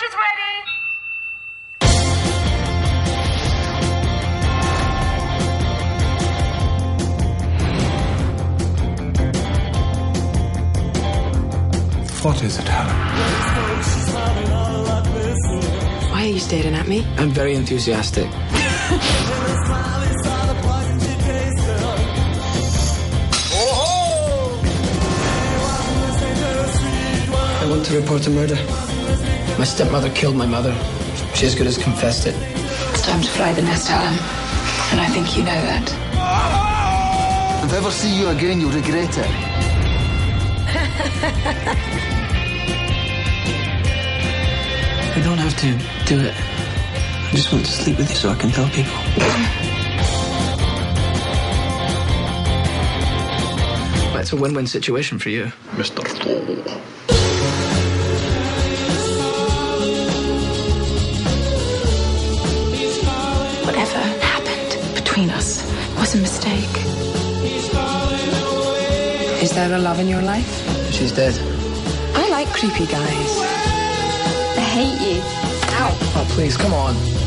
is ready. What is it, Helen? Why are you staring at me? I'm very enthusiastic. I want to report a murder. My stepmother killed my mother. She as good as confessed it. It's time to fly the nest, Alan. And I think you know that. If I ever see you again, you'll regret it. I don't have to do it. I just want to sleep with you so I can tell people. Well, it's a win-win situation for you, Mr. Fool. Whatever happened between us was a mistake. Is there a love in your life? She's dead. I like creepy guys. I hate you. Ow. Oh, please, come on.